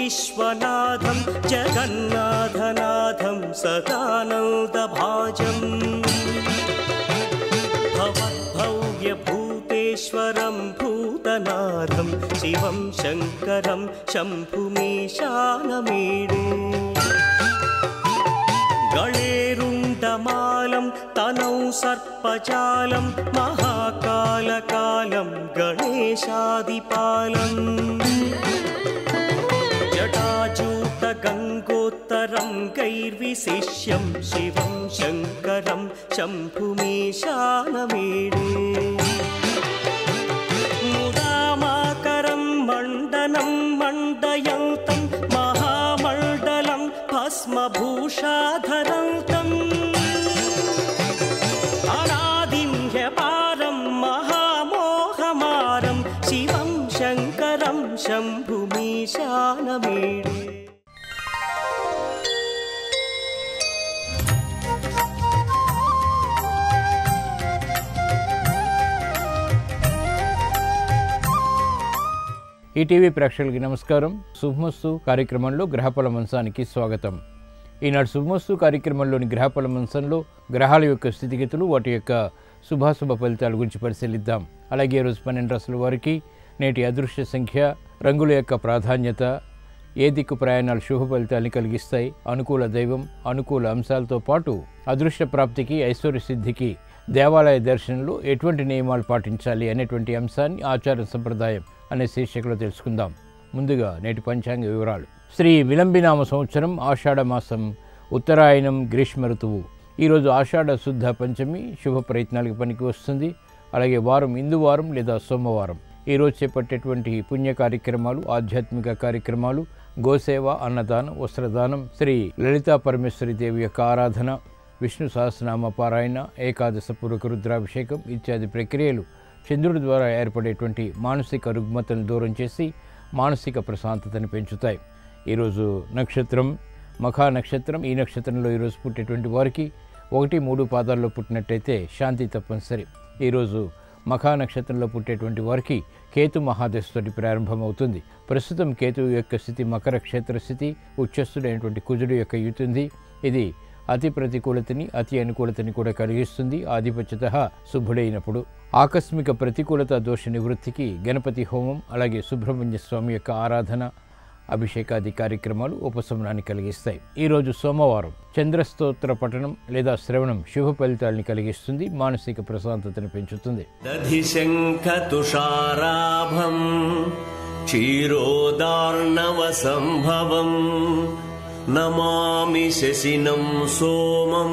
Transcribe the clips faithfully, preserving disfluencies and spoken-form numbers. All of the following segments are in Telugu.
విశ్వనాథం జగన్నాథనాథం సదానందభాజం భవద్భవ్యభూతేశ్వరం భూతనాథం శివం శంకరం శంభుమీశానమీడే గళేరుండమాలం తనౌ సర్పజాలం మహాకాలకాలం గణేశాదిపాలం జటాజూట గంగోత్తరం గైర్విశిష్యం శివం శంకరం శంభుమీశానమీడే ముదామాకరం మండనం మండయంతం మహామండలం భస్మభూషాధరంతం అనాదిం హ్యపారం మహామోహమారం శివం శంకరం శంభుమీశానమీడే. ఈటీవీ ప్రేక్షకులకి నమస్కారం. శుభమస్తు కార్యక్రమంలో గ్రహఫల మంచానికి స్వాగతం. ఈనాడు శుభమస్తు కార్యక్రమంలోని గ్రహఫల మంచంలో గ్రహాల యొక్క స్థితిగతులు, వాటి యొక్క శుభాశుభ ఫలితాల గురించి పరిశీలిద్దాం. అలాగే ఈరోజు పన్నెండు రాసుల వారికి నేటి అదృశ్య సంఖ్య, రంగుల యొక్క ప్రాధాన్యత, ఏ దిక్కు ప్రయాణాలు శుభ ఫలితాన్ని కలిగిస్తాయి, అనుకూల దైవం, అనుకూల అంశాలతో పాటు అదృశ్య ప్రాప్తికి, ఐశ్వర్య సిద్ధికి దేవాలయ దర్శనంలో ఎటువంటి నియమాలు పాటించాలి అనేటువంటి అంశాన్ని ఆచార సంప్రదాయం అనే శీర్షికలో తెలుసుకుందాం. ముందుగా నేటి పంచాంగ వివరాలు. శ్రీ విలంబినామ సంవత్సరం ఆషాఢ మాసం, ఉత్తరాయణం, గ్రీష్మ ఋతువు. ఈరోజు ఆషాఢ శుద్ధ పంచమి శుభ ప్రయత్నాలకు పనికి వస్తుంది. అలాగే వారం ఇందువారం లేదా సోమవారం. ఈరోజు చేపట్టేటువంటి పుణ్య కార్యక్రమాలు, ఆధ్యాత్మిక కార్యక్రమాలు, గోసేవ, అన్నదానం, వస్త్రదానం, శ్రీ లలితా పరమేశ్వరి దేవి యొక్క ఆరాధన, విష్ణు సహస్రనామ పారాయణ, ఏకాదశ పూర్వక రుద్రాభిషేకం ఇత్యాది ప్రక్రియలు చంద్రుడి ద్వారా ఏర్పడేటువంటి మానసిక రుగ్మతను దూరం చేసి మానసిక ప్రశాంతతను పెంచుతాయి. ఈరోజు నక్షత్రం మఖా నక్షత్రం. ఈ నక్షత్రంలో ఈరోజు పుట్టేటువంటి వారికి ఒకటి మూడు పాదాల్లో పుట్టినట్టయితే శాంతి తప్పనిసరి. ఈరోజు మఖా నక్షత్రంలో పుట్టేటువంటి వారికి కేతు మహాదశతోటి ప్రారంభమవుతుంది. ప్రస్తుతం కేతువు యొక్క స్థితి మకర క్షేత్ర స్థితి, ఉచ్చస్థుడైనటువంటి కుజుడు యొక్క యుతుంది. ఇది అతి ప్రతికూలతని, అతి అనుకూలతని కూడా కలిగిస్తుంది. ఆధిపత్యత శుభుడైనప్పుడు ఆకస్మిక ప్రతికూలత దోష నివృత్తికి గణపతి హోమం, అలాగే సుబ్రహ్మణ్య స్వామి యొక్క ఆరాధన, అభిషేకాది కార్యక్రమాలు ఉపశమనాన్ని కలిగిస్తాయి. ఈరోజు సోమవారం. చంద్రస్తోత్ర పఠనం లేదా శ్రవణం శుభ ఫలితాలని కలిగిస్తుంది, మానసిక ప్రశాంతతను పెంచుతుంది. దధిశంఖతుషారాభం క్షీరోదార్ణవ సంభవం నమామి శశినం సోమం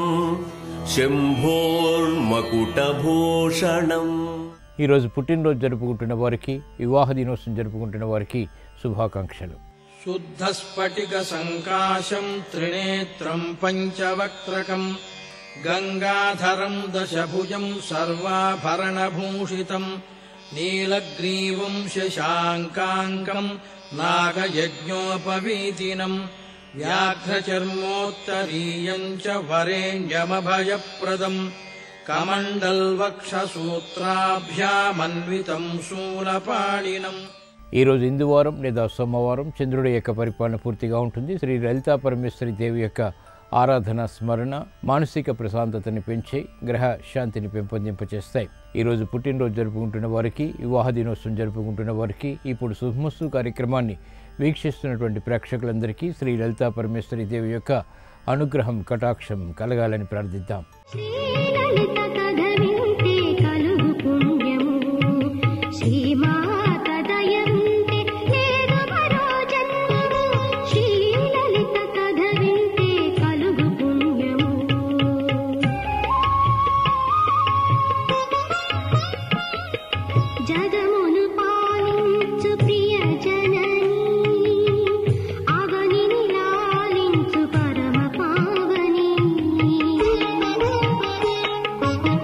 శంభోర్మకుటభూషణం. ఈరోజు పుట్టినరోజు జరుపుకుంటున్న వారికి, వివాహ దినోత్సవం జరుపుకుంటున్న వారికి శుభాకాంక్షలు. శుద్ధ స్ఫటిక సంకాశం త్రినేత్రం పంచవక్త్రకం గంగాధరం దశభుజం సర్వాభరణభూషితం నీలగ్రీవం శశాంకాంకం నాగయజ్ఞోపవీతినం వ్యాఘ్రచర్మోత్తరీయం చ వరేణ్యమభయప్రదం కమండల్వక్షసూత్రాభ్యామన్వితం శూలపాణినం. ఈరోజు ఇందువారం లేదా సోమవారం. చంద్రుడి యొక్క పరిపాలన పూర్తిగా ఉంటుంది. శ్రీ లలితా పరమేశ్వరి దేవి యొక్క ఆరాధన, స్మరణ మానసిక ప్రశాంతతని పెంచే, గ్రహ శాంతిని పెంపొందింపచేస్తాయి. ఈరోజు పుట్టినరోజు జరుపుకుంటున్న వారికి, వివాహ దినోత్సవం జరుపుకుంటున్న వారికి, ఇప్పుడు శుభమస్తు కార్యక్రమాన్ని వీక్షిస్తున్నటువంటి ప్రేక్షకులందరికీ శ్రీ లలితా పరమేశ్వరి దేవి యొక్క అనుగ్రహం, కటాక్షం కలగాలని ప్రార్థిద్దాం. Thank you.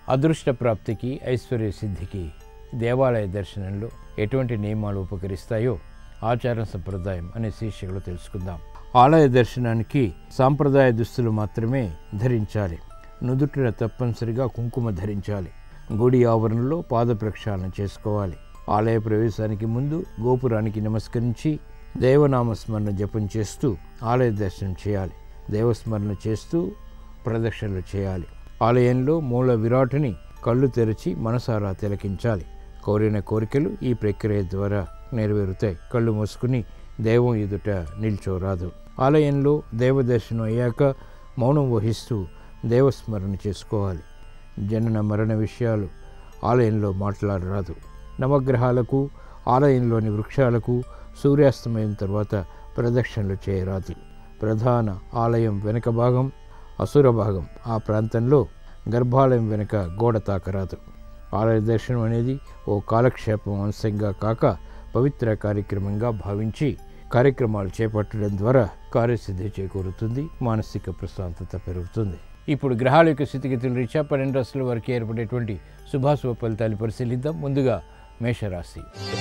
అదృష్ట ప్రాప్తికి, ఐశ్వర్య సిద్ధికి దేవాలయ దర్శనంలో ఎటువంటి నియమాలు ఉపకరిస్తాయో ఆచార సంప్రదాయం అనే శీర్షికలో తెలుసుకుందాం. ఆలయ దర్శనానికి సాంప్రదాయ దుస్తులు మాత్రమే ధరించాలి. నుదుటిన తప్పనిసరిగా కుంకుమ ధరించాలి. గుడి ఆవరణలో పాద ప్రక్షాళన చేసుకోవాలి. ఆలయ ప్రవేశానికి ముందు గోపురానికి నమస్కరించి దేవనామస్మరణ జపం చేస్తూ ఆలయ దర్శనం చేయాలి. దేవస్మరణ చేస్తూ ప్రదక్షిణలు చేయాలి. ఆలయంలో మూల విరాటుని కళ్ళు తెరిచి మనసారా తిలకించాలి. కోరిన కోరికలు ఈ ప్రక్రియ ద్వారా నెరవేరుతాయి. కళ్ళు మూసుకుని దైవం ఎదుట నిల్చోరాదు. ఆలయంలో దేవదర్శనం అయ్యాక మౌనం వహిస్తూ దేవస్మరణ చేసుకోవాలి. జనన మరణ విషయాలు ఆలయంలో మాట్లాడరాదు. నవగ్రహాలకు, ఆలయంలోని వృక్షాలకు సూర్యాస్తమయం తర్వాత ప్రదక్షిణలు చేయరాదు. ప్రధాన ఆలయం వెనక భాగం, అసుర భాగం ఆ ప్రాంతంలో గర్భాలయం వెనుక గోడ తాకరాదు. ఆలయ దర్శనం అనేది ఓ కాలక్షేపం అంశంగా కాక పవిత్ర కార్యక్రమంగా భావించి కార్యక్రమాలు చేపట్టడం ద్వారా కార్యసిద్ధి చేకూరుతుంది, మానసిక ప్రశాంతత పెరుగుతుంది. ఇప్పుడు గ్రహాల యొక్క స్థితిగతుల రీత్యా పన్నెండు రాశుల వరకు ఏర్పడేటువంటి శుభాశుభ ఫలితాలు పరిశీలిద్దాం. ముందుగా మేషరాశి.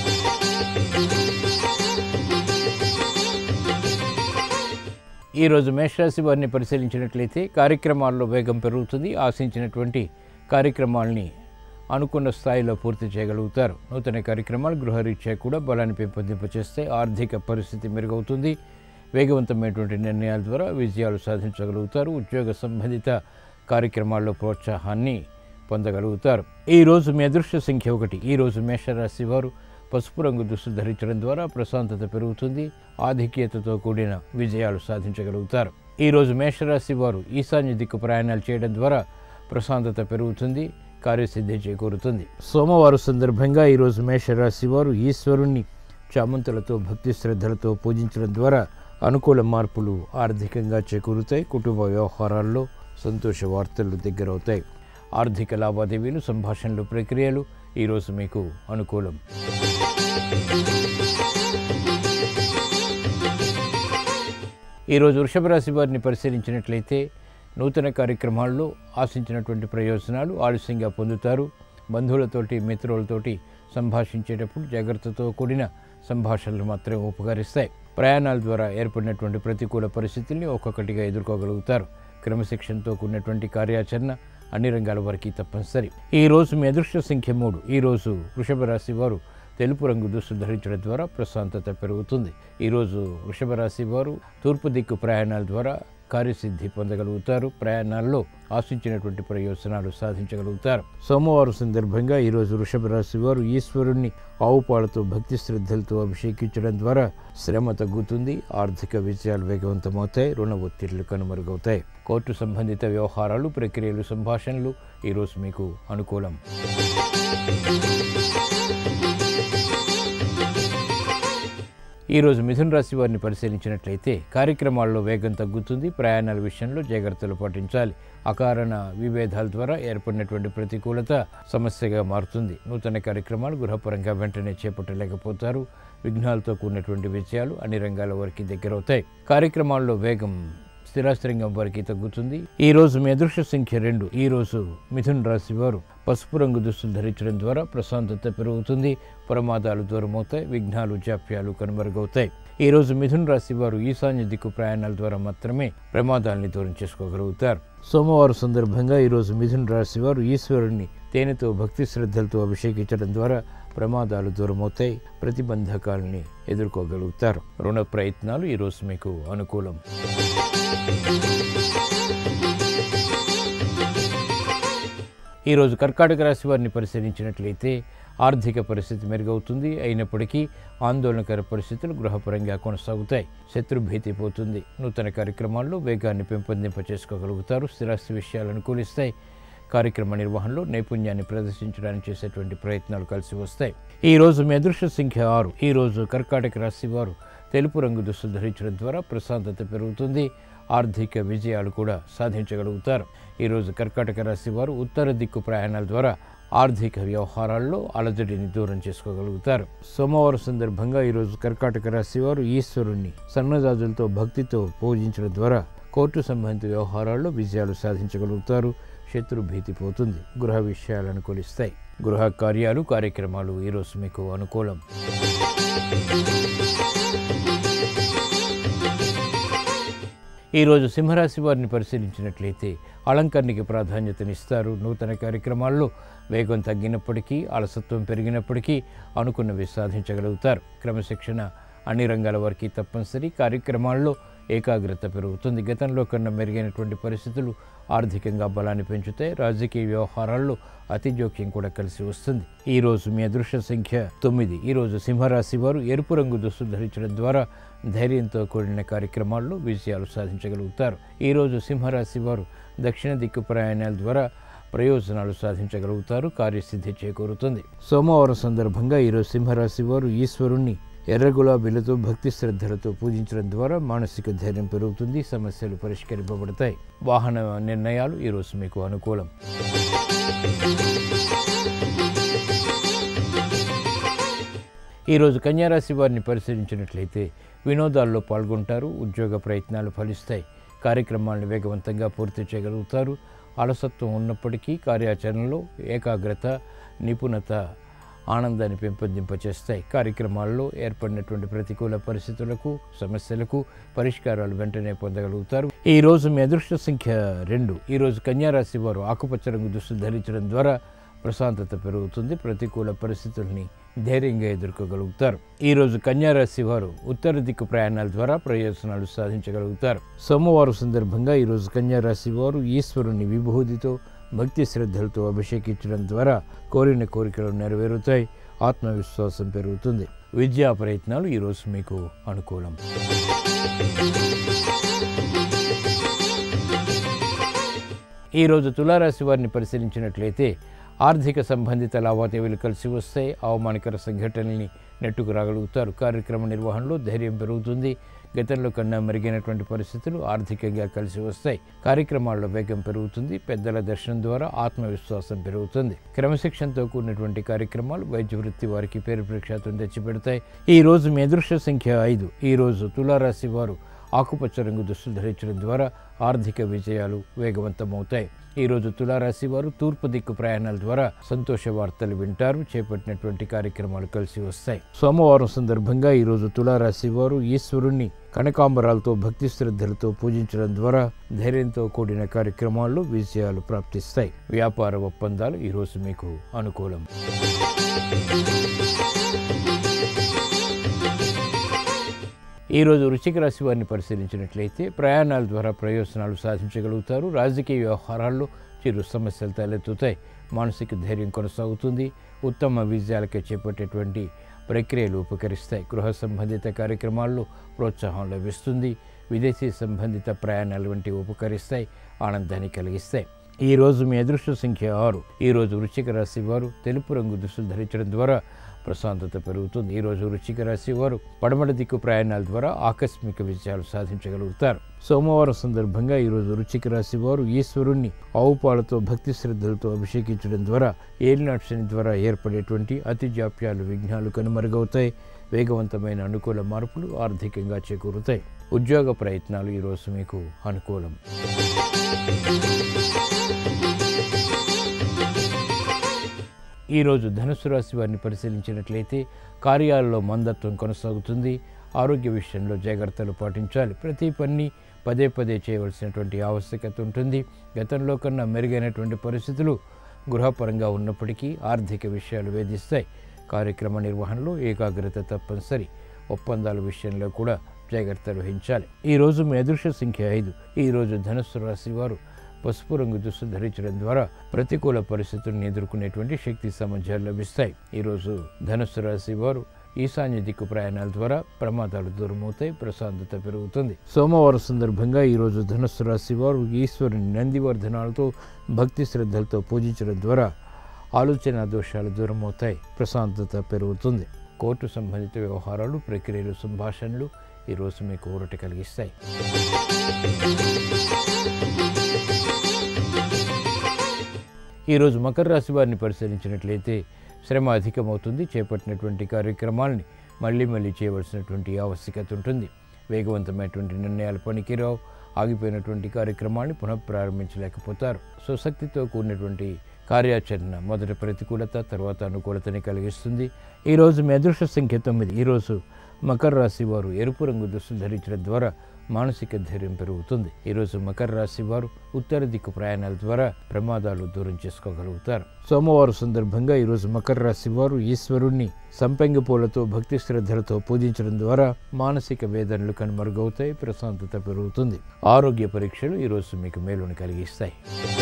ఈరోజు మేషరాశి వారిని పరిశీలించినట్లయితే కార్యక్రమాల్లో వేగం పెరుగుతుంది. ఆశించినటువంటి కార్యక్రమాలని అనుకున్న స్థాయిలో పూర్తి చేయగలుగుతారు. నూతన కార్యక్రమాలు గృహరీత్యా కూడా బలాన్ని పెంపొందింపచేస్తే ఆర్థిక పరిస్థితి మెరుగవుతుంది. వేగవంతమైనటువంటి నిర్ణయాల ద్వారా విజయాలు సాధించగలుగుతారు. ఉద్యోగ సంబంధిత కార్యక్రమాల్లో ప్రోత్సాహాన్ని పొందగలుగుతారు. ఈరోజు మీ అదృష్ట సంఖ్య ఒకటి. ఈరోజు మేషరాశి వారు పసుపు రంగు దుస్తులు ధరించడం ద్వారా ప్రశాంతత పెరుగుతుంది. ఆధిక్యతతో కూడిన విజయాలు సాధించగలుగుతారు. ఈరోజు మేషరాశి వారు ఈశాన్య దిక్కు ప్రయాణాలు చేయడం ద్వారా ప్రశాంతత పెరుగుతుంది, కార్యసిద్ధి చేకూరుతుంది. సోమవారం సందర్భంగా ఈరోజు మేషరాశి వారు ఈశ్వరుణ్ణి చామంతులతో భక్తి శ్రద్ధలతో పూజించడం ద్వారా అనుకూల మార్పులు ఆర్థికంగా చేకూరుతాయి. కుటుంబ వ్యవహారాల్లో సంతోష వార్తలు దగ్గరవుతాయి. ఆర్థిక లావాదేవీలు, సంభాషణలు, ప్రక్రియలు ఈరోజు మీకు అనుకూలం. ఈరోజు వృషభ రాశి వారిని పరిశీలించినట్లయితే నూతన కార్యక్రమాల్లో ఆశించినటువంటి ప్రయోజనాలు ఆలస్యంగా పొందుతారు. బంధువులతోటి, మిత్రులతోటి సంభాషించేటప్పుడు జాగ్రత్తతో కూడిన సంభాషణలు మాత్రమే ఉపకరిస్తాయి. ప్రయాణాల ద్వారా ఏర్పడినటువంటి ప్రతికూల పరిస్థితుల్ని ఒక్కొక్కటిగా ఎదుర్కోగలుగుతారు. క్రమశిక్షణతో కూడినటువంటి కార్యాచరణ అన్ని రంగాల వరకు తప్పనిసరి. ఈరోజు మీ అదృష్ట సంఖ్య మూడు. ఈరోజు వృషభ రాశి వారు తెలుపు రంగు దుస్తులు ధరించడం ద్వారా ప్రశాంతత పెరుగుతుంది. ఈరోజు వృషభ రాశి వారు తూర్పు దిక్కు ప్రయాణాల ద్వారా కార్యసిద్ధి పొందగలుగుతారు. ప్రయాణాల్లో ఆశించినటువంటి ప్రయోజనాలు సాధించగలుగుతారు. సోమవారం సందర్భంగా ఈరోజు వృషభ రాశి వారు ఈశ్వరుణ్ణి ఆవు పాలతో భక్తి శ్రద్ధలతో అభిషేకించడం ద్వారా శ్రమ తగ్గుతుంది. ఆర్థిక విజయాలు వేగవంతమవుతాయి. రుణ ఒత్తిళ్లు కనుమరుగవుతాయి. కోర్టు సంబంధిత వ్యవహారాలు, ప్రక్రియలు, సంభాషణలు ఈరోజు మీకు అనుకూలం. ఈరోజు మిథున రాశి వారిని పరిశీలించినట్లయితే కార్యక్రమాల్లో వేగం తగ్గుతుంది. ప్రయాణాల విషయంలో జాగ్రత్తలు పాటించాలి. అకారణ విభేదాల ద్వారా ఏర్పడినటువంటి ప్రతికూలత సమస్యగా మారుతుంది. నూతన కార్యక్రమాలు గృహపరంగా వెంటనే చేపట్టలేకపోతారు. విఘ్నాలతో కూడినటువంటి విజయాలు అన్ని రంగాల వరకు దగ్గరవుతాయి. కార్యక్రమాల్లో వేగం స్థిరాస్త్రంగం వరకు తగ్గుతుంది. ఈ రోజు మీ అదృష్ట సంఖ్య రెండు. ఈ రోజు మిథున రాశి వారు పసుపు రంగు దుస్తులు ధరించడం ద్వారా ప్రశాంతత పెరుగుతుంది. ప్రమాదాలు దూరమవుతాయి. విఘ్నాలు, జాప్యాలు కనుమరుగవుతాయి. ఈ రోజు మిథున రాశి వారు ఈశాన్య దిక్కు ప్రయాణాల ద్వారా మాత్రమే ప్రమాదాలని దూరం చేసుకోగలుగుతారు. సోమవారం సందర్భంగా ఈరోజు మిథున రాశి వారు ఈశ్వరుణ్ణి తేనెతో భక్తి శ్రద్ధలతో అభిషేకించడం ద్వారా ప్రమాదాలు దూరమవుతాయి. ప్రతిబంధకాలని ఎదుర్కోగలుగుతారు. రుణ ప్రయత్నాలు ఈరోజు మీకు అనుకూలం. ఈరోజు కర్కాటక రాశి వారిని పరిశీలించినట్లయితే ఆర్థిక పరిస్థితి మెరుగవుతుంది. అయినప్పటికీ ఆందోళనకర పరిస్థితులు గృహపరంగా కొనసాగుతాయి. శత్రుభీతి పోతుంది. నూతన కార్యక్రమాల్లో వేగాన్ని పెంపొందింప చేసుకోగలుగుతారు. స్థిరాస్తి విషయాలు అనుకూలిస్తాయి. కార్యక్రమ నిర్వహణలో నైపుణ్యాన్ని ప్రదర్శించడానికి చేసేటువంటి ప్రయత్నాలు కలిసి వస్తాయి. ఈరోజు మీ అదృష్ట సంఖ్య ఆరు. ఈరోజు కర్కాటక రాశి వారు తెలుపు రంగు దుస్తులు ధరించడం ద్వారా ప్రశాంతత పెరుగుతుంది. ఆర్థిక విజయాలు కూడా సాధించగలుగుతారు. ఈరోజు కర్కాటక రాశి వారు ఉత్తర దిక్కు ప్రయాణాల ద్వారా ఆర్థిక వ్యవహారాల్లో అలజడిని దూరం చేసుకోగలుగుతారు. సోమవారం సందర్భంగా ఈరోజు కర్కాటక రాశి వారు ఈశ్వరుణ్ణి సన్నజాజులతో భక్తితో పూజించడం ద్వారా కోర్టు సంబంధిత వ్యవహారాల్లో విజయాలు సాధించగలుగుతారు. శత్రు భీతి పోతుంది. గృహ విషయాలు అనుకూలిస్తాయి. గృహ కార్యాలు కార్యక్రమాలు ఈరోజు మీకు అనుకూలం. ఈరోజు సింహరాశి వారిని పరిశీలించినట్లయితే అలంకరణకి ప్రాధాన్యతనిస్తారు. నూతన కార్యక్రమాల్లో వేగం తగ్గినప్పటికీ, అలసత్వం పెరిగినప్పటికీ అనుకున్నవి సాధించగలుగుతారు. క్రమశిక్షణ అన్ని రంగాల వారికి తప్పనిసరి. కార్యక్రమాల్లో ఏకాగ్రత పెరుగుతుంది. గతంలో కన్నా మెరుగైనటువంటి పరిస్థితులు ఆర్థికంగా బలాన్ని పెంచుతాయి. రాజకీయ వ్యవహారాల్లో అతి జోక్యం కూడా కలిసి వస్తుంది. ఈరోజు మీ అదృష్ట సంఖ్య తొమ్మిది. ఈరోజు సింహరాశి వారు ఎరుపు రంగు దుస్తులు ధరించడం ద్వారా ధైర్యంతో కూడిన కార్యక్రమాల్లో విజయాలు సాధించగలుగుతారు. ఈరోజు సింహరాశి వారు దక్షిణ దిక్కు ప్రయాణాల ద్వారా ప్రయోజనాలు సాధించగలుగుతారు. కార్యసిద్ధి చేకూరుతుంది. సోమవారం సందర్భంగా ఈరోజు సింహరాశి వారు ఈశ్వరుణ్ణి ఎర్ర గులాబీలతో భక్తి శ్రద్ధలతో పూజించడం ద్వారా మానసిక ధైర్యం పెరుగుతుంది. సమస్యలు పరిష్కరింపబడతాయి. వాహన నిర్ణయాలు ఈరోజు మీకు అనుకూలం. ఈరోజు కన్యారాశి వారిని పరిశీలించినట్లయితే వినోదాల్లో పాల్గొంటారు. ఉద్యోగ ప్రయత్నాలు ఫలిస్తాయి. కార్యక్రమాలను వేగవంతంగా పూర్తి చేయగలుగుతారు. అలసత్వం ఉన్నప్పటికీ కార్యాచరణలో ఏకాగ్రత, నిపుణత ఆనందాన్ని పెంపొందింపచేస్తాయి. కార్యక్రమాల్లో ఏర్పడినటువంటి ప్రతికూల పరిస్థితులకు, సమస్యలకు పరిష్కారాలు వెంటనే పొందగలుగుతారు. ఈ రోజు మీ అదృష్ట సంఖ్య రెండు. ఈరోజు కన్యారాశి వారు ఆకుపచ్చ రంగు దుస్తులు ధరించడం ద్వారా ప్రశాంతత పెరుగుతుంది. ప్రతికూల పరిస్థితుల్ని ధైర్యంగా ఎదుర్కోగలుగుతారు. ఈరోజు కన్యారాశి వారు ఉత్తర దిక్కు ప్రయాణాల ద్వారా ప్రయోజనాలు సాధించగలుగుతారు. సోమవారం సందర్భంగా ఈరోజు కన్యారాశి వారు ఈశ్వరుని విభూతితో భక్తి శ్రద్ధలతో అభిషేకించడం ద్వారా కోరిన కోరికలు నెరవేరుతాయి. ఆత్మవిశ్వాసం పెరుగుతుంది. విద్యా ప్రయత్నాలు ఈరోజు మీకు అనుకూలం. ఈరోజు తులారాశి వారిని పరిశీలించినట్లయితే ఆర్థిక సంబంధిత లావాదేవీలు కలిసి వస్తాయి. అవమానకర సంఘటనల్ని నెట్టుకు రాగలుగుతారు. కార్యక్రమ నిర్వహణలో ధైర్యం పెరుగుతుంది. గతంలో కన్నా మెరుగైనటువంటి పరిస్థితులు ఆర్థికంగా కలిసి వస్తాయి. కార్యక్రమాల్లో వేగం పెరుగుతుంది. పెద్దల దర్శనం ద్వారా ఆత్మవిశ్వాసం పెరుగుతుంది. క్రమశిక్షణతో కూడినటువంటి కార్యక్రమాలు వైద్య వృత్తి వారికి పేరు ప్రఖ్యాతులు తెచ్చిపెడతాయి. ఈ రోజు మీ అదృష్ట సంఖ్య ఐదు. ఈ రోజు తులారాశి వారు ఆకుపచ్చ రంగు దుస్తులు ధరించడం ద్వారా ఆర్థిక విజయాలు వేగవంతమవుతాయి. ఈరోజు తులారాశి వారు తూర్పు దిక్కు ప్రయాణాల ద్వారా సంతోష వార్తలు వింటారు. చేపట్టినటువంటి కార్యక్రమాలు కలిసి వస్తాయి. సోమవారం సందర్భంగా ఈరోజు తులారాశి వారు ఈశ్వరుణ్ణి కనకాంబరాలతో భక్తి శ్రద్ధలతో పూజించడం ద్వారా ధైర్యంతో కూడిన కార్యక్రమాల్లో విజయాలు ప్రాప్తిస్తాయి. వ్యాపార ఒప్పందాలు ఈరోజు మీకు అనుకూలం. ఈరోజు వృశ్చిక రాశి వారిని పరిశీలించినట్లయితే ప్రయాణాల ద్వారా ప్రయోజనాలు సాధించగలుగుతారు. రాజకీయ వ్యవహారాల్లో చిరు సమస్యలు తలెత్తుతాయి. మానసిక ధైర్యం కొనసాగుతుంది. ఉత్తమ విజయాలకే చేపట్టేటువంటి ప్రక్రియలు ఉపకరిస్తాయి. గృహ సంబంధిత కార్యక్రమాల్లో ప్రోత్సాహం లభిస్తుంది. విదేశీ సంబంధిత ప్రయాణాలు వంటివి ఉపకరిస్తాయి. ఆనందాన్ని కలిగిస్తాయి. ఈరోజు మీ అదృష్ట సంఖ్య ఆరు. ఈరోజు వృశ్చిక రాశి వారు తెలుపు రంగు దుస్తులు ధరించడం ద్వారా ప్రశాంతత పెరుగుతుంది. ఈరోజు వృశ్చిక రాశి వారు పడమట దిక్కు ప్రయాణాల ద్వారా ఆకస్మిక విజయాలు సాధించగలుగుతారు. సోమవారం సందర్భంగా ఈరోజు వృశ్చిక రాశి వారు ఈశ్వరుణ్ణి ఆవు పాలతో భక్తి శ్రద్ధలతో అభిషేకించడం ద్వారా ఏలినాటి శని ద్వారా ఏర్పడేటువంటి అతి జాప్యాలు, విఘ్నాలు కనుమరుగవుతాయి. వేగవంతమైన అనుకూల మార్పులు ఆర్థికంగా చేకూరుతాయి. ఉద్యోగ ప్రయత్నాలు ఈరోజు మీకు అనుకూలం. ఈరోజు ధనుస్సు రాశి వారిని పరిశీలించినట్లయితే కార్యాలలో మందత్వం కొనసాగుతుంది. ఆరోగ్య విషయంలో జాగ్రత్తలు పాటించాలి. ప్రతి పని పదే పదే చేయవలసినటువంటి ఆవశ్యకత ఉంటుంది. గతంలో కన్నా మెరుగైనటువంటి పరిస్థితులు గృహపరంగా ఉన్నప్పటికీ ఆర్థిక విషయాలు వేధిస్తాయి. కార్యక్రమ నిర్వహణలో ఏకాగ్రత తప్పనిసరి. ఒప్పందాల విషయంలో కూడా జాగ్రత్తలు వహించాలి. ఈరోజు మీ అదృష్ట సంఖ్య ఐదు. ఈరోజు ధనుస్సు రాశి వారు పసుపు రంగు దుస్తులు ధరించడం ద్వారా ప్రతికూల పరిస్థితులను ఎదుర్కొనేటువంటి శక్తి సామర్థ్యాలు లభిస్తాయి. ఈరోజు ధనుస్సు రాశి వారు ఈశాన్య దిక్కు ప్రయాణాల ద్వారా ప్రమాదాలు దూరమవుతాయి. ప్రశాంతత పెరుగుతుంది. సోమవారం సందర్భంగా ఈరోజు ధనుస్సు రాశి వారు ఈశ్వరుని నందివర్ధనాలతో భక్తి శ్రద్ధలతో పూజించడం ద్వారా ఆలోచన దోషాలు దూరమవుతాయి. ప్రశాంతత పెరుగుతుంది. కోర్టు సంబంధిత వ్యవహారాలు, ప్రక్రియలు, సంభాషణలు ఈరోజు మీకు ఊరట కలిగిస్తాయి. ఈరోజు మకర రాశి వారిని పరిశీలించినట్లయితే శ్రమ అధికమవుతుంది. చేపట్టినటువంటి కార్యక్రమాలని మళ్ళీ మళ్ళీ చేయవలసినటువంటి ఆవశ్యకత ఉంటుంది. వేగవంతమైనటువంటి నిర్ణయాలు పనికిరావు. ఆగిపోయినటువంటి కార్యక్రమాన్ని పునఃప్రారంభించలేకపోతారు. స్వశక్తితో కూడినటువంటి కార్యాచరణ మొదట ప్రతికూలత, తర్వాత అనుకూలతని కలిగిస్తుంది. ఈరోజు మీ అదృష్ట సంఖ్య తొమ్మిది. ఈరోజు మకర రాశి వారు ఎరుపు రంగు దుస్తులు ధరించడం ద్వారా మానసిక ధైర్యం పెరుగుతుంది. ఈరోజు మకర రాశి వారు ఉత్తర దిక్కు ప్రయాణాల ద్వారా ప్రమాదాలు దూరం చేసుకోగలుగుతారు. సోమవారం సందర్భంగా ఈరోజు మకర రాశి వారు ఈశ్వరుణ్ణి సంపెంగ పూలతో భక్తి శ్రద్ధలతో పూజించడం ద్వారా మానసిక వేదనలు కనుమరుగవుతాయి, ప్రశాంతత పెరుగుతుంది. ఆరోగ్య పరీక్షలు ఈరోజు మీకు మేలుని కలిగిస్తాయి.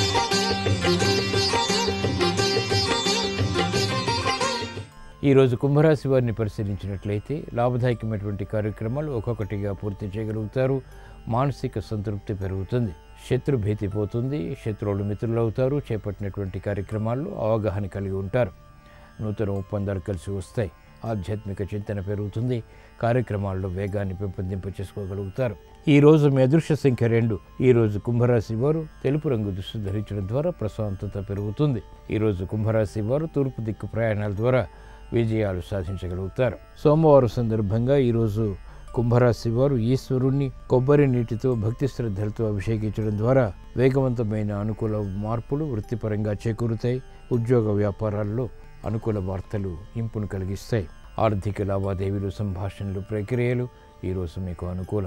ఈరోజు కుంభరాశి వారిని పరిశీలించినట్లయితే లాభదాయకమైనటువంటి కార్యక్రమాలు ఒక్కొక్కటిగా పూర్తి చేయగలుగుతారు. మానసిక సంతృప్తి పెరుగుతుంది, శత్రు భీతి పోతుంది, శత్రువులు మిత్రులు అవుతారు. చేపట్టినటువంటి కార్యక్రమాల్లో అవగాహన కలిగి ఉంటారు. నూతన ఒప్పందాలు కలిసి వస్తాయి. ఆధ్యాత్మిక చింతన పెరుగుతుంది. కార్యక్రమాల్లో వేగాన్ని పెంపొందింప చేసుకోగలుగుతారు. ఈరోజు మీ అదృష్ట సంఖ్య రెండు. ఈరోజు కుంభరాశి వారు తెలుపు రంగు దుస్తులు ధరించడం ద్వారా ప్రశాంతత పెరుగుతుంది. ఈరోజు కుంభరాశి వారు తూర్పు దిక్కు ప్రయాణాల ద్వారా విజయాలు సాధించగలుగుతారు. సోమవారం సందర్భంగా ఈరోజు కుంభరాశి వారు ఈశ్వరుణ్ణి కొబ్బరి నీటితో భక్తి శ్రద్ధలతో అభిషేకించడం ద్వారా వేగవంతమైన అనుకూల మార్పులు వృత్తిపరంగా చేకూరుతాయి. ఉద్యోగ వ్యాపారాల్లో అనుకూల వార్తలు ఇంపును కలిగిస్తాయి. ఆర్థిక లావాదేవీలు, సంభాషణలు, ప్రక్రియలు ఈరోజు మీకు అనుకూలం.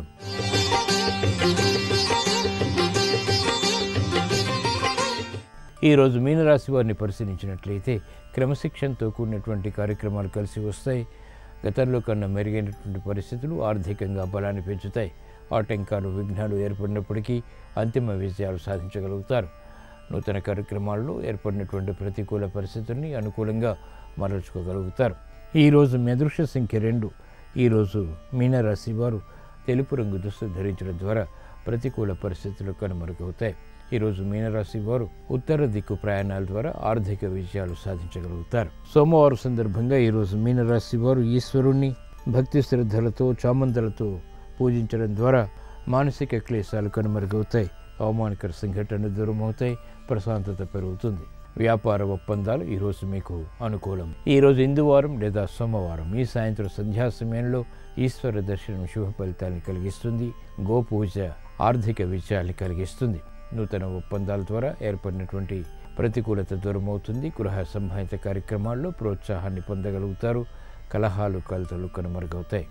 ఈరోజు మీనరాశి వారిని పరిశీలించినట్లయితే క్రమశిక్షణతో కూడినటువంటి కార్యక్రమాలు కలిసి వస్తాయి. గతంలో కన్నా మెరుగైనటువంటి పరిస్థితులు ఆర్థికంగా బలాన్ని పెంచుతాయి. ఆటంకాలు, విఘ్నాలు ఏర్పడినప్పటికీ అంతిమ విజయాలు సాధించగలుగుతారు. నూతన కార్యక్రమాల్లో ఏర్పడినటువంటి ప్రతికూల పరిస్థితుల్ని అనుకూలంగా మరల్చుకోగలుగుతారు. ఈరోజు మీ అదృష్ట సంఖ్య రెండు. ఈరోజు మీనరాశి వారు తెలుపు రంగు దుస్తులు ధరించడం ద్వారా ప్రతికూల పరిస్థితులు కనుమరుగవుతాయి. ఈరోజు మీనరాశి వారు ఉత్తర దిక్కు ప్రయాణాల ద్వారా ఆర్థిక విజయాలు సాధించగలుగుతారు. సోమవారం సందర్భంగా ఈరోజు మీనరాశి వారు ఈశ్వరుణ్ణి భక్తి శ్రద్ధలతో, చామంతులతో పూజించడం ద్వారా మానసిక క్లేశాలు కనుమరుగవుతాయి. అవమానకర సంఘటనలు దూరం అవుతాయి, ప్రశాంతత పెరుగుతుంది. వ్యాపార ఒప్పందాలు ఈరోజు మీకు అనుకూలం. ఈరోజు ఇందువారం లేదా సోమవారం ఈ సాయంత్రం సంధ్యా సమయంలో ఈశ్వర దర్శనం శుభ ఫలితాన్ని కలిగిస్తుంది. గోపూజ ఆర్థిక విజయాన్ని కలిగిస్తుంది. నూతన ఒప్పందాల ద్వారా ఏర్పడినటువంటి ప్రతికూలత దూరమవుతుంది. గృహ సంబంధిత కార్యక్రమాల్లో ప్రోత్సాహాన్ని పొందగలుగుతారు. కలహాలు, కలతలు కనుమరుగవుతాయి.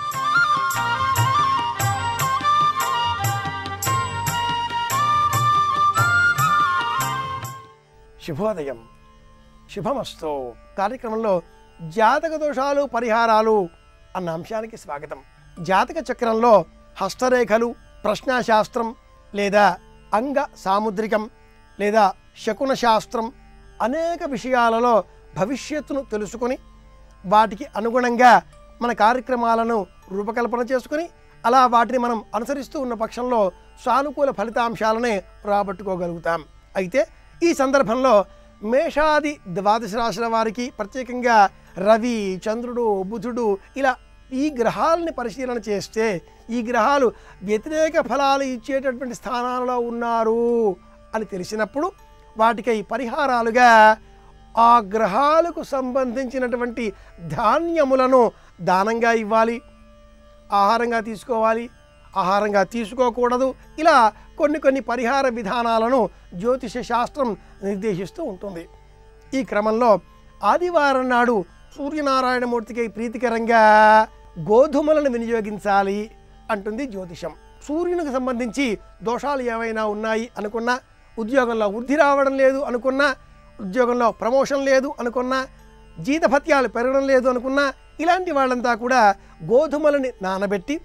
శుభోదయం. శుభమస్తు కార్యక్రమంలో జాతక దోషాలు, పరిహారాలు అన్న అంశానికి స్వాగతం. జాతక చక్రంలో హస్తరేఖలు, ప్రశ్నాశాస్త్రం లేదా అంగ సాముద్రికం లేదా శకున శాస్త్రం అనేక విషయాలలో భవిష్యత్తును తెలుసుకొని వాటికి అనుగుణంగా మన కార్యక్రమాలను రూపకల్పన చేసుకుని అలా వాటిని మనం అనుసరిస్తూ ఉన్న పక్షంలో సానుకూల ఫలితాంశాలనే రాబట్టుకోగలుగుతాం. అయితే ఈ సందర్భంలో మేషాది ద్వాదశ రాశుల వారికి ప్రత్యేకంగా రవి, చంద్రుడు, బుధుడు ఇలా ఈ గ్రహాలని పరిశీలన చేస్తే ఈ గ్రహాలు వ్యతిరేక ఫలాలు ఇచ్చేటటువంటి స్థానాలలో ఉన్నారు అని తెలిసినప్పుడు వాటికై పరిహారాలుగా ఆ గ్రహాలకు సంబంధించినటువంటి ధాన్యములను దానంగా ఇవ్వాలి, ఆహారంగా తీసుకోవాలి, ఆహారంగా తీసుకోకూడదు. ఇలా కొన్ని కొన్ని పరిహార విధానాలను జ్యోతిష శాస్త్రం నిర్దేశిస్తూ ఉంటుంది. ఈ క్రమంలో ఆదివారం నాడు సూర్యనారాయణమూర్తికి ప్రీతికరంగా గోధుమలను వినియోగించాలి అంటుంది జ్యోతిషం. సూర్యునికి సంబంధించి దోషాలు ఏవైనా ఉన్నాయి అనుకున్నా, ఉద్యోగంలో వృద్ధి రావడం లేదు అనుకున్నా, ఉద్యోగంలో ప్రమోషన్ లేదు అనుకున్నా, జీతభత్యాలు పెరగడం లేదు అనుకున్నా, ఇలాంటి వాళ్ళంతా కూడా గోధుమలని నానబెట్టి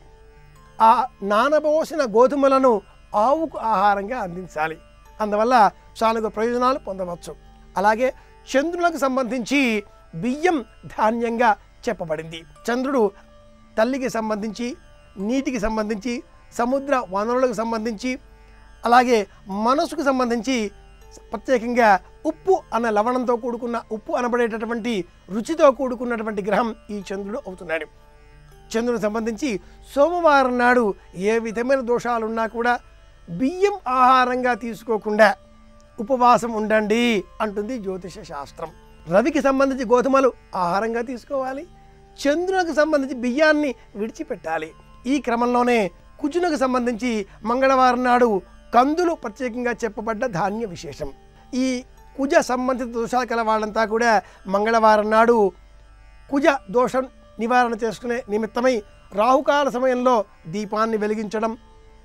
ఆ నానబోసిన గోధుమలను ఆవుకు ఆహారంగా అందించాలి. అందువల్ల సానుకూల ప్రయోజనాలు పొందవచ్చు. అలాగే చంద్రులకు సంబంధించి బియ్యం ధాన్యంగా చెప్పబడింది. చంద్రుడు తల్లికి సంబంధించి, నీటికి సంబంధించి, సముద్ర వనరులకు సంబంధించి, అలాగే మనసుకు సంబంధించి ప్రత్యేకంగా ఉప్పు అన్న లవణంతో కూడుకున్న ఉప్పు అనబడేటటువంటి రుచితో కూడుకున్నటువంటి గ్రహం ఈ చంద్రుడు అవుతున్నాడు. చంద్రుడికి సంబంధించి సోమవారం నాడు ఏ విధమైన దోషాలున్నా కూడా బియ్యం ఆహారంగా తీసుకోకుండా ఉపవాసం ఉండండి అంటుంది జ్యోతిష శాస్త్రం. రవికి సంబంధించి గోధుమలు ఆహారంగా తీసుకోవాలి, చంద్రునికి సంబంధించి బియ్యాన్ని విడిచిపెట్టాలి. ఈ క్రమంలోనే కుజునకు సంబంధించి మంగళవారం నాడు కందులు ప్రత్యేకంగా చెప్పబడ్డ ధాన్య విశేషం. ఈ కుజ సంబంధిత దోషాలు కల వాళ్ళంతా కూడా మంగళవారం నాడు కుజ దోషం నివారణ చేసుకునే నిమిత్తమై రాహుకాల సమయంలో దీపాన్ని వెలిగించడం,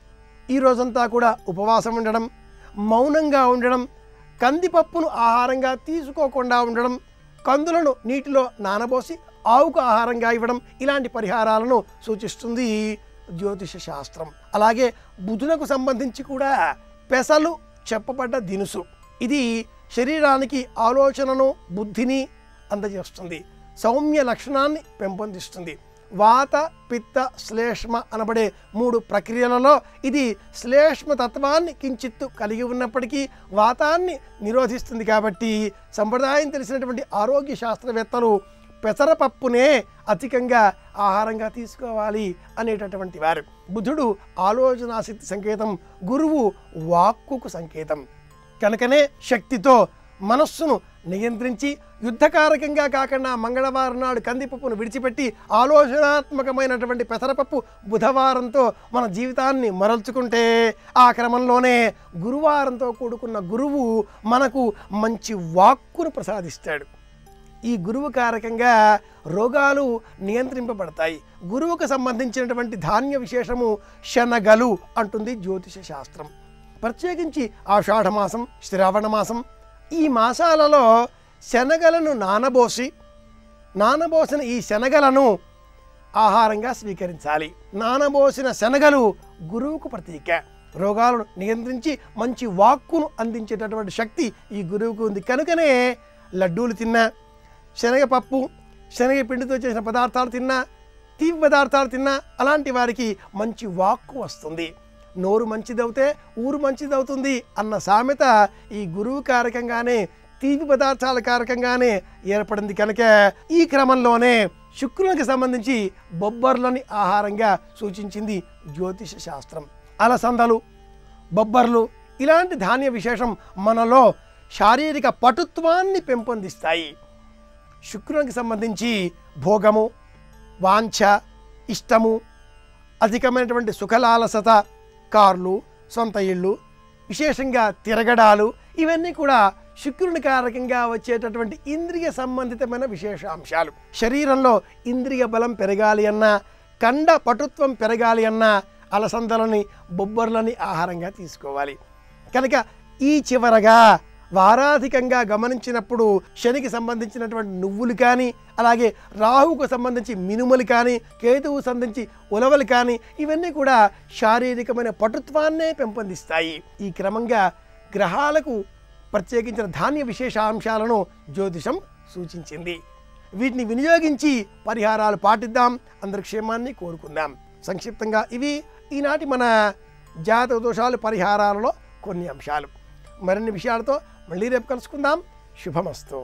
ఈ రోజంతా కూడా ఉపవాసం ఉండడం, మౌనంగా ఉండడం, కందిపప్పును ఆహారంగా తీసుకోకుండా ఉండడం, కందులను నీటిలో నానబోసి ఆవుకు ఆహారంగా ఇవ్వడం, ఇలాంటి పరిహారాలను సూచిస్తుంది జ్యోతిష శాస్త్రం. అలాగే బుధునకు సంబంధించి కూడా పెసలు చెప్పబడ్డ దినుసు. ఇది శరీరానికి ఆలోచనను బుద్ధిని అందజేస్తుంది, సౌమ్య లక్షణాన్ని పెంపొందిస్తుంది. వాత పిత్త శ్లేష్మ అనబడే మూడు ప్రక్రియలలో ఇది శ్లేష్మ తత్వాన్ని కించిత్తు కలిగి ఉన్నప్పటికీ వాతాన్ని నిరోధిస్తుంది. కాబట్టి సంప్రదాయం తెలిసినటువంటి ఆరోగ్య శాస్త్రవేత్తలు పెసరపప్పునే అధికంగా ఆహారంగా తీసుకోవాలి అనేటటువంటి వారు. బుధుడు ఆలోచనాశక్తి సంకేతం, గురువు వాక్కుకు సంకేతం. కనుకనే శక్తితో మనస్సును నియంత్రించి యుద్ధకారకంగా కాకుండా మంగళవారం నాడు కందిపప్పును విడిచిపెట్టి ఆలోచనాత్మకమైనటువంటి పెసరపప్పు బుధవారంతో మన జీవితాన్ని మరల్చుకుంటే ఆ క్రమంలోనే గురువారంతో కూడుకున్న గురువు మనకు మంచి వాక్కును ప్రసాదిస్తాడు. ఈ గురువు కారకంగా రోగాలు నియంత్రింపబడతాయి. గురువుకు సంబంధించినటువంటి ధాన్య విశేషము శనగలు అంటుంది జ్యోతిష శాస్త్రం. ప్రత్యేకించి ఆషాఢమాసం, శ్రావణ మాసం, ఈ మాసాలలో శనగలను నానబోసి నానబోసిన ఈ శనగలను ఆహారంగా స్వీకరించాలి. నానబోసిన శనగలు గురువుకు ప్రతీక. రోగాలను నియంత్రించి మంచి వాక్కును అందించేటటువంటి శక్తి ఈ గురువుకు ఉంది. కనుకనే లడ్డూలు తిన్నా, శనగపప్పు శనగపిండితో చేసిన పదార్థాలు తిన్నా, తీపి పదార్థాలు తిన్నా అలాంటి వారికి మంచి వాక్కు వస్తుంది. నోరు మంచిదవుతే ఊరు మంచిదవుతుంది అన్న సామెత ఈ గురువు కారకంగానే, తీపి పదార్థాల కారకంగానే ఏర్పడింది. కనుక ఈ క్రమంలోనే శుక్రునికి సంబంధించి బొబ్బర్లని ఆహారంగా సూచించింది జ్యోతిష శాస్త్రం. అలసందలు, బొబ్బర్లు ఇలాంటి ధాన్య విశేషం మనలో శారీరక పటుత్వాన్ని పెంపొందిస్తాయి. శుక్రునికి సంబంధించి భోగము, వాంఛ, ఇష్టము, అధికమైనటువంటి సుఖలాలసత, కార్లు, సొంత ఇళ్ళు, విశేషంగా తిరగడాలు, ఇవన్నీ కూడా శుక్రుని కారకంగా వచ్చేటటువంటి ఇంద్రియ సంబంధితమైన విశేషాంశాలు. శరీరంలో ఇంద్రియ బలం పెరగాలి అన్నా, కండ పటుత్వం పెరగాలి అన్నా అలసందలని, బొబ్బర్లని ఆహారంగా తీసుకోవాలి. కనుక ఈ చివరగా వారాధికంగా గమనించినప్పుడు శనికి సంబంధించినటువంటి నువ్వులు కానీ, అలాగే రాహువుకు సంబంధించి మినుములు కానీ, కేతువుకు సంబంధించి ఉలవలు కానీ, ఇవన్నీ కూడా శారీరకమైన పటుత్వాన్నే పెంపొందిస్తాయి. ఈ క్రమంగా గ్రహాలకు ప్రత్యేకించిన ధాన్య విశేషాంశాలను జ్యోతిషం సూచించింది. వీటిని వినియోగించి పరిహారాలు పాటిద్దాం, అందరి క్షేమాన్ని కోరుకుందాం. సంక్షిప్తంగా ఇవి ఈనాటి మన జాతక దోషాలు పరిహారాలలో కొన్ని అంశాలు. మరిన్ని విషయాలతో మళ్ళీ రేపు కలుసుకుందాం. శుభమస్తు.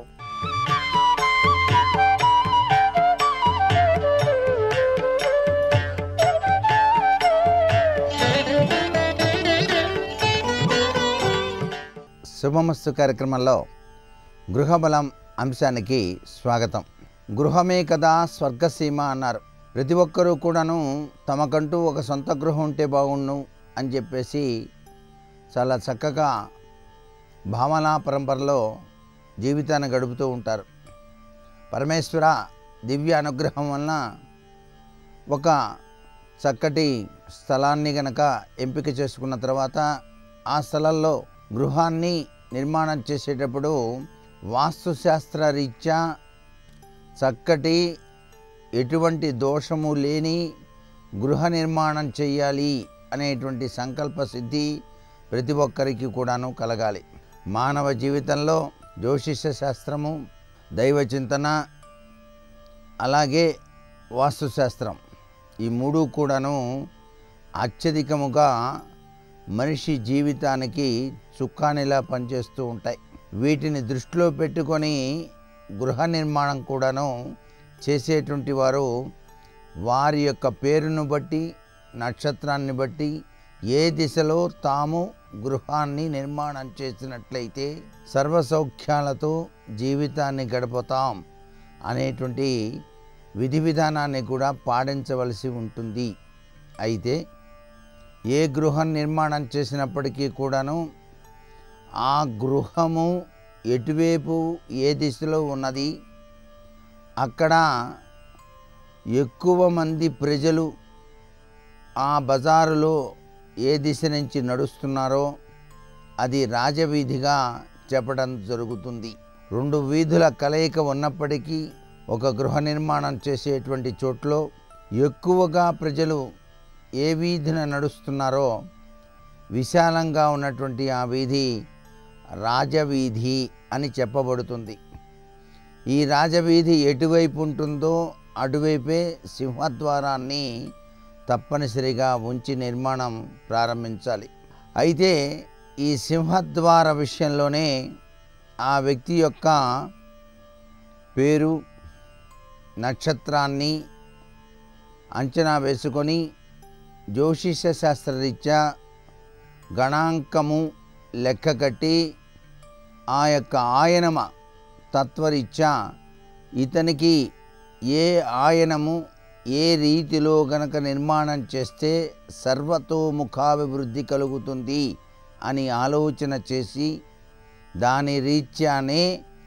శుభమస్తు కార్యక్రమంలో గృహబలం అంశానికి స్వాగతం. గృహమే కదా స్వర్గసీమ అన్నారు. ప్రతి ఒక్కరూ కూడాను తమకంటూ ఒక సొంత గృహం ఉంటే బాగుండు అని చెప్పేసి చాలా చక్కగా భావనా పరంపరలో జీవితాన్ని గడుపుతూ ఉంటారు. పరమేశ్వర దివ్య అనుగ్రహం వలన ఒక చక్కటి స్థలాన్ని గనక ఎంపిక చేసుకున్న తర్వాత ఆ స్థలంలో గృహాన్ని నిర్మాణం చేసేటప్పుడు వాస్తుశాస్త్ర రీత్యా చక్కటి ఎటువంటి దోషము లేని గృహ నిర్మాణం చేయాలి అనేటువంటి సంకల్ప సిద్ధి ప్రతి ఒక్కరికి కూడాను కలగాలి. మానవ జీవితంలో జ్యోతిష శాస్త్రము, దైవ చింతన, అలాగే వాస్తుశాస్త్రం ఈ మూడు కూడాను అత్యధికముగా మనిషి జీవితానికి చుక్కానిలా పనిచేస్తూ ఉంటాయి. వీటిని దృష్టిలో పెట్టుకొని గృహ నిర్మాణం కూడాను చేసేటువంటి వారు వారి యొక్క పేరును బట్టి, నక్షత్రాన్ని బట్టి ఏ దిశలో తాము గృహాన్ని నిర్మాణం చేసినట్లయితే సర్వసౌఖ్యాలతో జీవితాన్ని గడుపుతాం అనేటువంటి విధి విధానాన్ని కూడా పాటించవలసి ఉంటుంది. అయితే ఏ గృహం నిర్మాణం చేసినప్పటికీ కూడాను ఆ గృహము ఎటువైపు ఏ దిశలో ఉన్నది, అక్కడ ఎక్కువ మంది ప్రజలు ఆ బజారులో ఏ దిశ నుంచి నడుస్తున్నారో అది రాజవీధిగా చెప్పడం జరుగుతుంది. రెండు వీధుల కలయిక ఉన్నప్పటికీ ఒక గృహ నిర్మాణం చేసేటువంటి చోట్లో ఎక్కువగా ప్రజలు ఏ వీధిన నడుస్తున్నారో విశాలంగా ఉన్నటువంటి ఆ వీధి రాజవీధి అని చెప్పబడుతుంది. ఈ రాజవీధి ఎటువైపు ఉంటుందో అటువైపే సింహద్వారాన్ని తప్పనిసరిగా ఉంచి నిర్మాణం ప్రారంభించాలి. అయితే ఈ సింహద్వార విషయంలోనే ఆ వ్యక్తి యొక్క పేరు, నక్షత్రాన్ని అంచనా వేసుకొని జ్యోతిష శాస్త్రరీత్యా గణాంకము లెక్క కట్టి ఆ యొక్క ఆయనమ తత్వరీత్యా ఇతనికి ఏ ఆయనము ఏ రీతిలో గనక నిర్మాణం చేస్తే సర్వతోముఖాభివృద్ధి కలుగుతుంది అని ఆలోచన చేసి దాని రీత్యానే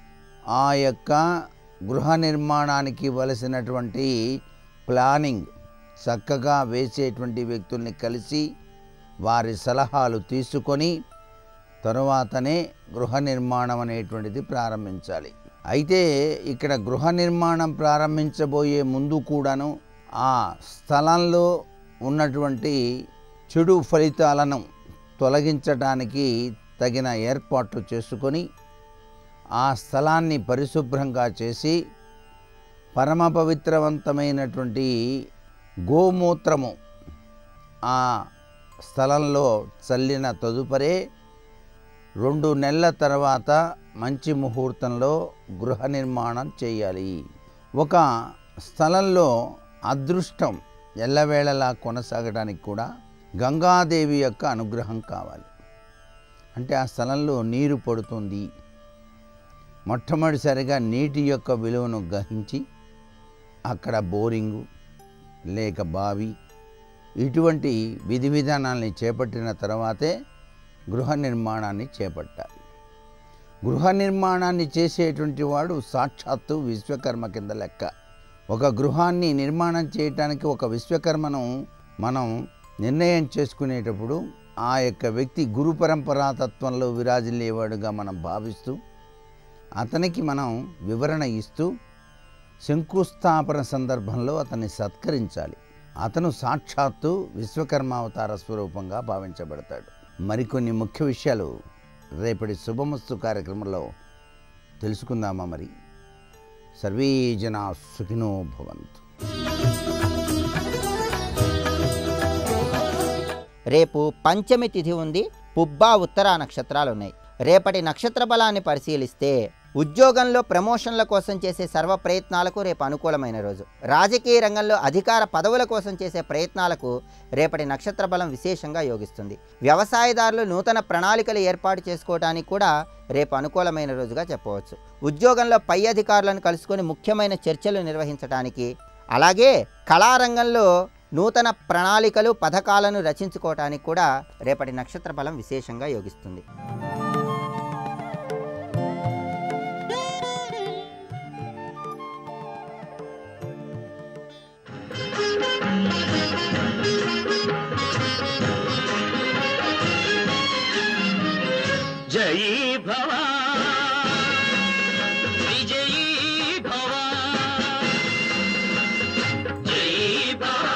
ఆ యొక్క గృహ నిర్మాణానికి వలసినటువంటి ప్లానింగ్ చక్కగా వేసేటువంటి వ్యక్తుల్ని కలిసి వారి సలహాలు తీసుకొని తరువాతనే గృహ నిర్మాణం అనేటువంటిది ప్రారంభించాలి. అయితే ఇక్కడ గృహ నిర్మాణం ప్రారంభించబోయే ముందు కూడాను ఆ స్థలంలో ఉన్నటువంటి చెడు ఫలితాలను తొలగించడానికి తగిన ఏర్పాట్లు చేసుకొని ఆ స్థలాన్ని పరిశుభ్రంగా చేసి పరమ పవిత్రవంతమైనటువంటి గోమూత్రము ఆ స్థలంలో చల్లిన తదుపరే రెండు నెలల తర్వాత మంచి ముహూర్తంలో గృహ నిర్మాణం చేయాలి. ఒక స్థలంలో అదృష్టం ఎల్లవేళలా కొనసాగడానికి కూడా గంగాదేవి యొక్క అనుగ్రహం కావాలి. అంటే ఆ స్థలంలో నీరు పడుతుంది, మొట్టమొదటిసారిగా నీటి యొక్క విలువను గ్రహించి అక్కడ బోరింగు లేక బావి ఇటువంటి విధి విధానాల్ని చేపట్టిన తర్వాతే గృహ నిర్మాణాన్ని చేపట్టాలి. గృహ నిర్మాణాన్ని చేసేటువంటి వాడు సాక్షాత్తు విశ్వకర్మ కింద లెక్క. ఒక గృహాన్ని నిర్మాణం చేయటానికి ఒక విశ్వకర్మను మనం నిర్ణయం చేసుకునేటప్పుడు ఆ యొక్క వ్యక్తి గురు పరంపరాతత్వంలో విరాజిల్లేవాడుగా మనం భావిస్తూ అతనికి మనం వివరణ ఇస్తూ శంకుస్థాపన సందర్భంలో అతన్ని సత్కరించాలి. అతను సాక్షాత్తు విశ్వకర్మావతార స్వరూపంగా భావించబడతాడు. మరికొన్ని ముఖ్య విషయాలు రేపటి శుభమస్తు కార్యక్రమంలో తెలుసుకుందామా? మరి సర్వే జనా సుఖినో భవంతు. రేపు పంచమి తిథి ఉంది. పుబ్బా ఉత్తరా నక్షత్రాలు ఉన్నాయి. రేపటి నక్షత్ర బలాన్ని పరిశీలిస్తే ఉద్యోగంలో ప్రమోషన్ల కోసం చేసే సర్వ ప్రయత్నాలకు రేపు అనుకూలమైన రోజు. రాజకీయ రంగంలో అధికార పదవుల కోసం చేసే ప్రయత్నాలకు రేపటి నక్షత్ర బలం విశేషంగా యోగిస్తుంది. వ్యవసాయదారులు నూతన ప్రణాళికలు ఏర్పాటు చేసుకోవడానికి కూడా రేపు అనుకూలమైన రోజుగా చెప్పవచ్చు. ఉద్యోగంలో పై అధికారులను కలుసుకొని ముఖ్యమైన చర్చలు నిర్వహించడానికి, అలాగే కళారంగంలో నూతన ప్రణాళికలు పథకాలను రచించుకోవటానికి కూడా రేపటి నక్షత్ర బలం విశేషంగా యోగిస్తుంది. జయీ భవ విజయీ భవ జయీ భవ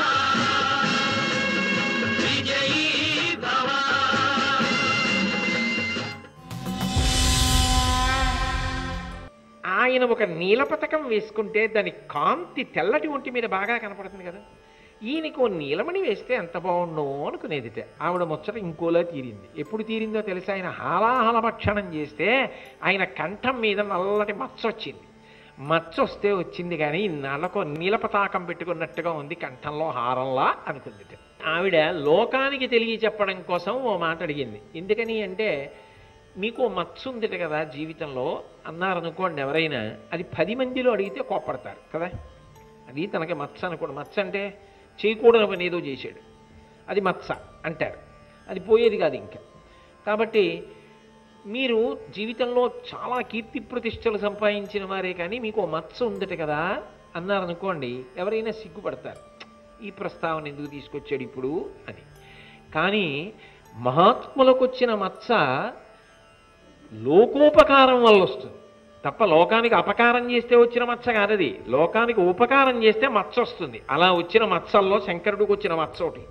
విజయీ భవ. ఆయన ఒక నీల పతకం వేసుకుంటే దాని కాంతి తెల్లటి ఒంటి మీద బాగా కనపడుతుంది కదా. ఈయనకు నీలమణి వేస్తే ఎంత బాగుండో అనుకునేదిట. ఆవిడ ముచ్చట ఇంకోలా తీరింది. ఎప్పుడు తీరిందో తెలిసి ఆయన హాలాహల భక్షణం చేస్తే ఆయన కంఠం మీద నల్లటి మచ్చ వచ్చింది. మచ్చ వస్తే వచ్చింది కానీ నల్లకో నీల పతాకం పెట్టుకున్నట్టుగా ఉంది కంఠంలో హారంలా అనుకుందిట. ఆవిడ లోకానికి తెలియ చెప్పడం కోసం ఓ మాట అడిగింది. ఎందుకని అంటే మీకు మచ్చ ఉందిట కదా జీవితంలో అన్నారనుకోండి ఎవరైనా, అది పది మందిలో అడిగితే కోప్పడతారు కదా. అది తనకి మచ్చ అనుకోండి. మచ్చ అంటే చేయకూడని పని ఏదో చేశాడు, అది మచ్చ. అంటారు. అది పోయేది కాదు ఇంకా. కాబట్టి మీరు జీవితంలో చాలా కీర్తి ప్రతిష్టలు సంపాదించిన వారే కానీ మీకు మచ్చ ఉందట కదా అన్నారనుకోండి, ఎవరైనా సిగ్గుపడతారు, ఈ ప్రస్తావన ఎందుకు తీసుకొచ్చాడు ఇప్పుడు అని. కానీ మహాత్ములకు వచ్చిన మచ్చ లోకోపకారం వల్ల వస్తుంది తప్ప లోకానికి అపకారం చేస్తే వచ్చిన మచ్చ కాదది. లోకానికి ఉపకారం చేస్తే మచ్చ వస్తుంది. అలా వచ్చిన మచ్చల్లో శంకరుడికి వచ్చిన మచ్చ ఒకటి.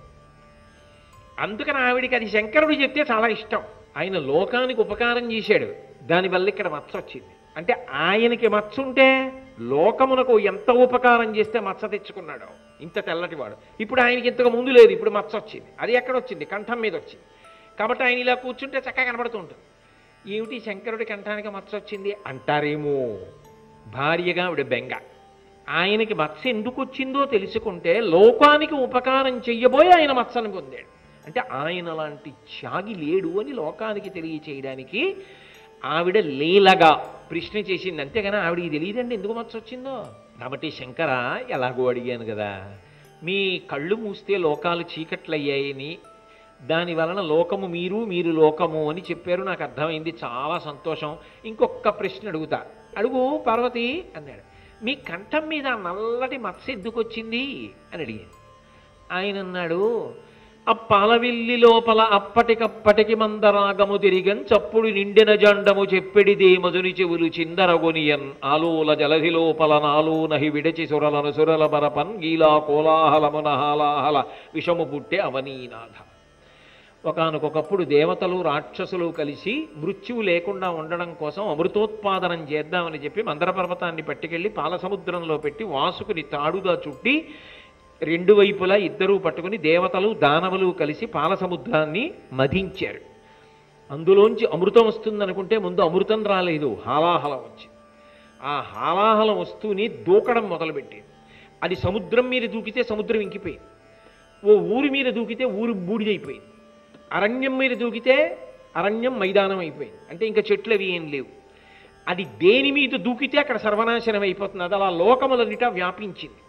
అందుకని ఆవిడికి అది శంకరుడు చెప్తే చాలా ఇష్టం. ఆయన లోకానికి ఉపకారం చేశాడు, దానివల్ల ఇక్కడ మచ్చ వచ్చింది. అంటే ఆయనకి మచ్చ ఉంటే లోకమునకు ఎంత ఉపకారం చేస్తే మచ్చ తెచ్చుకున్నాడు ఇంత తెల్లటివాడు. ఇప్పుడు ఆయనకి ఇంతకు ముందు లేదు, ఇప్పుడు మచ్చ వచ్చింది. అది ఎక్కడ వచ్చింది? కంఠం మీద వచ్చింది. కాబట్టి ఆయన ఇలా కూర్చుంటే చక్కగా కనబడుతూ ఉంటుంది. ఏమిటి శంకరుడి కంఠానికి మచ్చ వచ్చింది అంటారేమో. భార్యగా ఆవిడ బెంగ. ఆయనకి మచ్చ ఎందుకు వచ్చిందో తెలుసుకుంటే లోకానికి ఉపకారం చెయ్యబోయి ఆయన మచ్చను పొందాడు. అంటే ఆయన లాంటి త్యాగి లేడు అని లోకానికి తెలియచేయడానికి ఆవిడ లీలగా ప్రశ్న చేసింది. అంతేగాని ఆవిడకి తెలియదండి ఎందుకు మచ్చ వచ్చిందో. కాబట్టి శంకర ఎలాగో అడిగాను కదా, మీ కళ్ళు మూస్తే లోకాలు చీకట్లయ్యాయని, దాని వలన లోకము మీరు మీరు లోకము అని చెప్పారు, నాకు అర్థమైంది, చాలా సంతోషం. ఇంకొక ప్రశ్న అడుగుతా. అడుగు పార్వతి అన్నాడు. మీ కంఠం మీద నల్లటి మచ్చ ఎందుకు వచ్చింది అని అడిగాను. ఆయన అన్నాడు, ఆ పాలవిల్లి లోపల అప్పటికప్పటికి మందరాగము తిరిగన్ చప్పుడు నిండిన జండము చెప్పెడిదే మధుని చెవులు చిందరగొనియన్ ఆలోల జలధి లోపల నాలో నహి విడచి సురలను సురల బరపన్ గీలా కోలాహలమున హాలాహల విషము పుట్టే అవనీనాథ. ఒకానొకప్పుడు దేవతలు రాక్షసులు కలిసి మృత్యువు లేకుండా ఉండడం కోసం అమృతోత్పాదనం చేద్దామని చెప్పి మందర పర్వతాన్ని పట్టుకెళ్ళి పాలసముద్రంలో పెట్టి వాసుకుని తాడుగా చుట్టి రెండు వైపులా ఇద్దరూ పట్టుకుని దేవతలు దానవులు కలిసి పాలసముద్రాన్ని మధించారు. అందులోంచి అమృతం వస్తుందనుకుంటే ముందు అమృతం రాలేదు, హాలాహలం వచ్చింది. ఆ హాలాహలం వస్తూనే దూకడం మొదలుపెట్టేది. అది సముద్రం మీద దూకితే సముద్రం ఇంకిపోయింది, ఓ ఊరి మీద దూకితే ఊరు బూడిదైపోయింది, అరణ్యం మీద దూకితే అరణ్యం మైదానం అయిపోయింది. అంటే ఇంకా చెట్లు అవి ఏం లేవు. అది దేని మీద దూకితే అక్కడ సర్వనాశనం అయిపోతుంది. అది అలా లోకములన్నిటా వ్యాపించింది.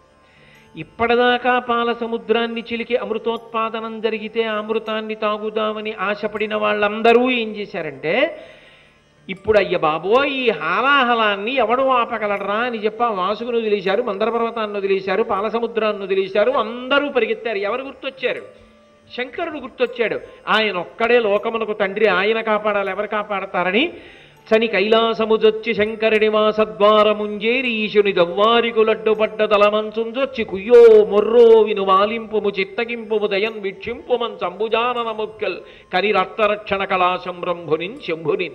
ఇప్పటిదాకా పాల సముద్రాన్ని చిలికి అమృతోత్పాదనం జరిగితే అమృతాన్ని తాగుదామని ఆశపడిన వాళ్ళందరూ ఏం చేశారంటే, ఇప్పుడు అయ్య బాబోయ్ ఈ హాలాహలాన్ని ఎవడు ఆపగలడరా అని చెప్పి వాసుకును వదిలేశారు, మందర పర్వతాన్ని వదిలేశారు, పాలసముద్రాన్ని వదిలేశారు. అందరూ పరిగెత్తారు. ఎవరు గుర్తొచ్చారు? శంకరుడు గుర్తొచ్చాడు. ఆయన ఒక్కడే లోకమునకు తండ్రి, ఆయన కాపాడాలి, ఎవరు కాపాడతారని చని కైలాసముజొచ్చి శంకరుడి మాసద్వారముంజేరి ఈశుని దవ్వారికులడ్డుపడ్డ తలమంచుంజొచ్చి కుయ్యో మొర్రో విను వాలింపుము చిత్తగింపుము దయన్ వీక్షింపుమన్ సంభుజానన ముక్కల్ కని రక్తరక్షణ కళా సంరంభునిన్ శంభునిన్.